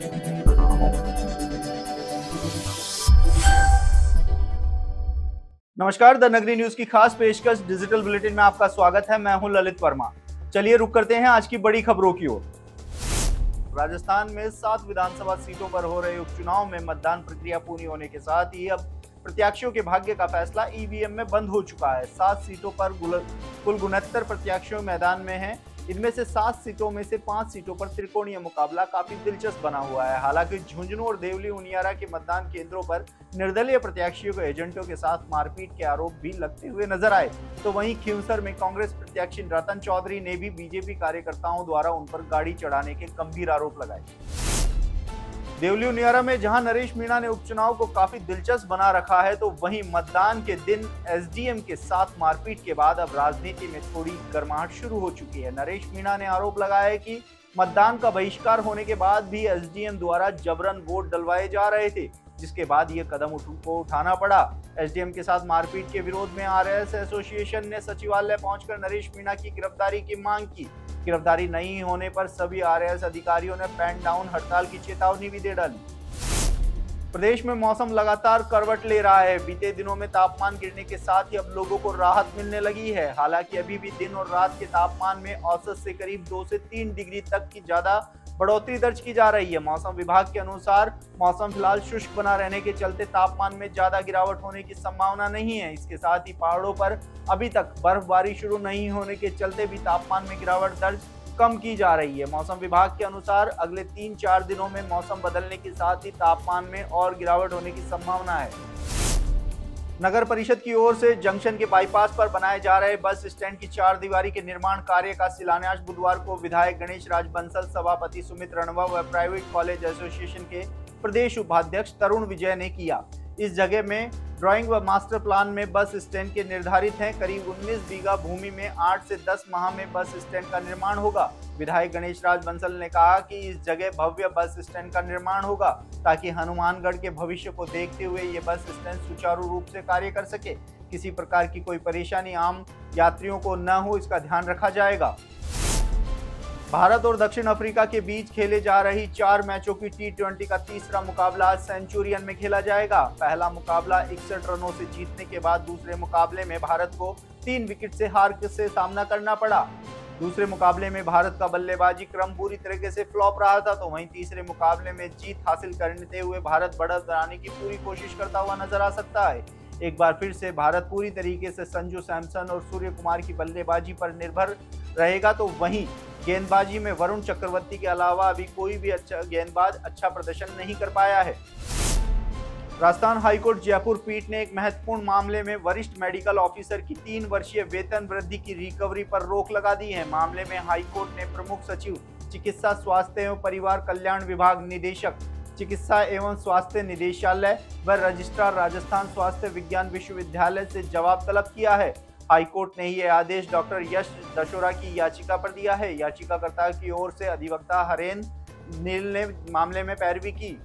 नमस्कार, द नगरी न्यूज की खास पेशकश डिजिटल बुलेटिन में आपका स्वागत है। मैं हूं ललित वर्मा। चलिए रुक करते हैं आज की बड़ी खबरों की ओर। राजस्थान में 7 विधानसभा सीटों पर हो रहे उपचुनाव में मतदान प्रक्रिया पूरी होने के साथ ही अब प्रत्याशियों के भाग्य का फैसला ईवीएम में बंद हो चुका है। 7 सीटों पर कुल 69 प्रत्याशियों मैदान में हैं। इनमें से 7 सीटों में से 5 सीटों पर त्रिकोणीय मुकाबला काफी दिलचस्प बना हुआ है। हालांकि झुंझुनू और देवली उनियारा के मतदान केंद्रों पर निर्दलीय प्रत्याशियों को एजेंटों के साथ मारपीट के आरोप भी लगते हुए नजर आए, तो वहीं खींवसर में कांग्रेस प्रत्याशी रतन चौधरी ने भी बीजेपी कार्यकर्ताओं द्वारा उन पर गाड़ी चढ़ाने के गंभीर आरोप लगाए। देवली उनियारा में जहां नरेश मीणा ने उपचुनाव को काफी दिलचस्प बना रखा है, तो वहीं मतदान के दिन एसडीएम के साथ मारपीट के बाद अब राजनीति में थोड़ी गर्माहट शुरू हो चुकी है। नरेश मीणा ने आरोप लगाया है कि मतदान का बहिष्कार होने के बाद भी एसडीएम द्वारा जबरन वोट डलवाए जा रहे थे, जिसके बाद ये कदम उठाना पड़ा। एसडीएम के साथ मारपीट के विरोध में आरएस एसोसिएशन ने सचिवालय पहुंचकर नरेश मीणा की गिरफ्तारी की मांग की। गिरफ्तारी नहीं होने पर सभी आरएस अधिकारियों ने पैन डाउन हड़ताल की चेतावनी भी दे डाली। प्रदेश में मौसम लगातार करवट ले रहा है। बीते दिनों में तापमान गिरने के साथ ही अब लोगों को राहत मिलने लगी है। हालांकि अभी भी दिन और रात के तापमान में औसत से करीब 2 से 3 डिग्री तक की ज्यादा बढ़ोतरी दर्ज की जा रही है। मौसम विभाग के अनुसार मौसम फिलहाल शुष्क बना रहने के चलते तापमान में ज्यादा गिरावट होने की संभावना नहीं है। इसके साथ ही पहाड़ों पर अभी तक बर्फबारी शुरू नहीं होने के चलते भी तापमान में गिरावट दर्ज कम की जा रही है। मौसम विभाग के अनुसार अगले 3-4 दिनों में मौसम बदलने के साथ ही तापमान में और गिरावट होने की संभावना है। नगर परिषद की ओर से जंक्शन के बाईपास पर बनाए जा रहे बस स्टैंड की 4 दीवारी के निर्माण कार्य का शिलान्यास बुधवार को विधायक गणेश राज बंसल, सभापति सुमित रणवा व प्राइवेट कॉलेज एसोसिएशन के प्रदेश उपाध्यक्ष तरुण विजय ने किया। इस जगह में ड्राइंग व मास्टर प्लान में बस स्टैंड के निर्धारित हैं। करीब 19 बीघा भूमि में 8 से 10 माह में बस स्टैंड का निर्माण होगा। विधायक गणेश राज बंसल ने कहा कि इस जगह भव्य बस स्टैंड का निर्माण होगा ताकि हनुमानगढ़ के भविष्य को देखते हुए ये बस स्टैंड सुचारू रूप से कार्य कर सके। किसी प्रकार की कोई परेशानी आम यात्रियों को न हो, इसका ध्यान रखा जाएगा। भारत और दक्षिण अफ्रीका के बीच खेले जा रही 4 मैचों की T20 का तीसरा मुकाबला आज सेंचुरियन में खेला जाएगा। पहला मुकाबला 61 रनों से जीतने के बाद दूसरे मुकाबले में भारत को 3 विकेट से हार से सामना करना पड़ा। दूसरे मुकाबले में भारत का बल्लेबाजी क्रम पूरी तरीके से फ्लॉप रहा था, तो वहीं तीसरे मुकाबले में जीत हासिल करते हुए भारत बढ़त बनाने की पूरी कोशिश करता हुआ नजर आ सकता है। एक बार फिर से भारत पूरी तरीके से संजू सैमसन और सूर्य कुमार की बल्लेबाजी पर निर्भर रहेगा, तो वहीं गेंदबाजी में वरुण चक्रवर्ती के अलावा अभी कोई भी अच्छा गेंदबाज अच्छा प्रदर्शन नहीं कर पाया है। राजस्थान हाईकोर्ट जयपुर पीठ ने एक महत्वपूर्ण मामले में वरिष्ठ मेडिकल ऑफिसर की 3 वर्षीय वेतन वृद्धि की रिकवरी पर रोक लगा दी है। मामले में हाईकोर्ट ने प्रमुख सचिव चिकित्सा स्वास्थ्य एवं परिवार कल्याण विभाग, निदेशक चिकित्सा एवं स्वास्थ्य निदेशालय व रजिस्ट्रार राजस्थान स्वास्थ्य विज्ञान विश्वविद्यालय से जवाब तलब किया है। हाईकोर्ट ने ये आदेश डॉक्टर यश दशोरा की याचिका पर दिया है। याचिकाकर्ता की ओर से अधिवक्ता हरेन नील ने मामले में पैरवी की।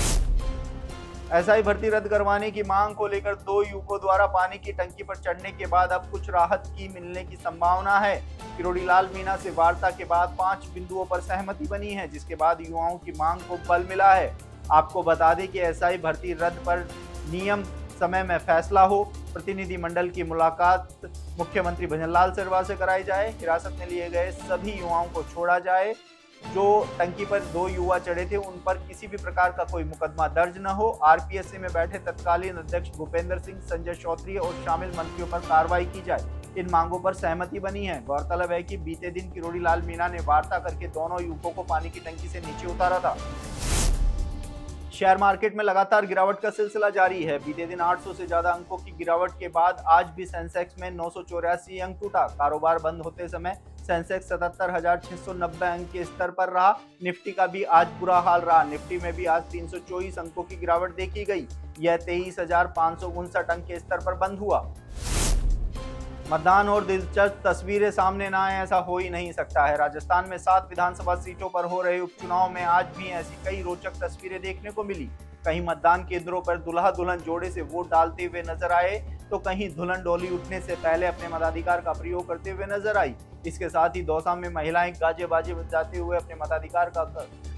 एसआई भर्ती रद्द करवाने की मांग को लेकर 2 युवकों द्वारा पानी की टंकी पर चढ़ने के बाद अब कुछ राहत की मिलने की संभावना है। किरोड़ीलाल मीणा से वार्ता के बाद 5 बिंदुओं पर सहमति बनी है, जिसके बाद युवाओं की मांग को बल मिला है। आपको बता दें कि एसआई भर्ती रद्द पर नियम समय में फैसला हो। प्रतिनिधि मंडल की मुलाकात मुख्यमंत्री भजनलाल सिरवा से कराई जाए। हिरासत में लिए गए सभी युवाओं को छोड़ा जाए। जो टंकी पर 2 युवा चढ़े थे उन पर किसी भी प्रकार का कोई मुकदमा दर्ज न हो। आरपीएससी में बैठे तत्कालीन अध्यक्ष भूपेंद्र सिंह, संजय चौधरी और शामिल मंत्रियों पर कार्रवाई की जाए। इन मांगों पर सहमति बनी है। गौरतलब है कि बीते दिन किरोड़ीलाल मीणा ने वार्ता करके दोनों युवकों को पानी की टंकी से नीचे उतारा था। शेयर मार्केट में लगातार गिरावट का सिलसिला जारी है। बीते दिन 800 से ज्यादा अंकों की गिरावट के बाद आज भी सेंसेक्स में 984 अंक टूटा। कारोबार बंद होते समय सेंसेक्स 77,690 अंक के स्तर पर रहा। निफ्टी का भी आज बुरा हाल रहा। निफ्टी में भी आज 324 अंकों की गिरावट देखी गई। यह 23,559 अंक के स्तर पर बंद हुआ। मतदान और दिलचस्प तस्वीरें सामने न आए, ऐसा हो ही नहीं सकता है। राजस्थान में 7 विधानसभा सीटों पर हो रहे उपचुनाव में आज भी ऐसी कई रोचक तस्वीरें देखने को मिली। कहीं मतदान केंद्रों पर दुल्हा दुल्हन जोड़े से वोट डालते हुए नजर आए, तो कहीं दुल्हन डोली उठने से पहले अपने मताधिकार का प्रयोग करते हुए नजर आई। इसके साथ ही दौसा में महिलाएं गाजे बाजे बजाते हुए अपने मताधिकार का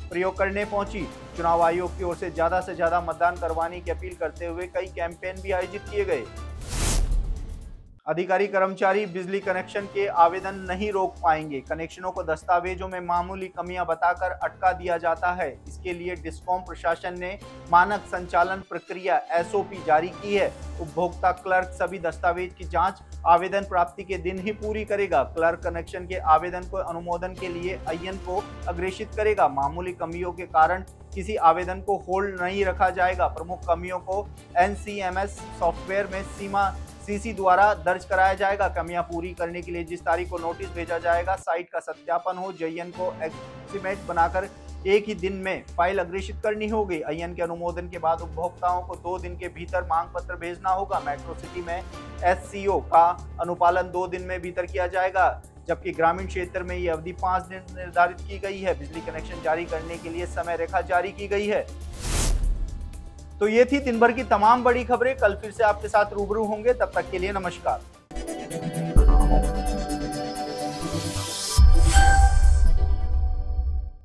प्रयोग करने पहुंची। चुनाव आयोग की ओर से ज्यादा मतदान करवाने की अपील करते हुए कई कैंपेन भी आयोजित किए गए। अधिकारी कर्मचारी बिजली कनेक्शन के आवेदन नहीं रोक पाएंगे। कनेक्शनों को दस्तावेजों में मामूली कमियां बताकर अटका दिया जाता है। इसके लिए डिस्कॉम प्रशासन ने मानक संचालन प्रक्रिया एसओपी जारी की है। उपभोक्ता क्लर्क सभी दस्तावेज की जांच आवेदन प्राप्ति के दिन ही पूरी करेगा। क्लर्क कनेक्शन के आवेदन को अनुमोदन के लिए अय्यन को अग्रेषित करेगा। मामूली कमियों के कारण किसी आवेदन को होल्ड नहीं रखा जाएगा। प्रमुख कमियों को एनसीएमएस सॉफ्टवेयर में सीमा सीसी द्वारा दर्ज कराया जाएगा। कमियां पूरी करने के लिए जिस तारीख को नोटिस भेजा जाएगा, साइट का सत्यापन हो, जयन को एस्टीमेट बनाकर एक ही दिन में फाइल अग्रेषित करनी होगी। अय्यन के अनुमोदन के बाद उपभोक्ताओं को 2 दिन के भीतर मांग पत्र भेजना होगा। मेट्रो सिटी में एससीओ का अनुपालन 2 दिन में भीतर किया जाएगा, जबकि ग्रामीण क्षेत्र में ये अवधि 5 दिन निर्धारित की गई है। बिजली कनेक्शन जारी करने के लिए समय रेखा जारी की गई है। तो ये थी दिन भर की तमाम बड़ी खबरें। कल फिर से आपके साथ रूबरू होंगे, तब तक के लिए नमस्कार।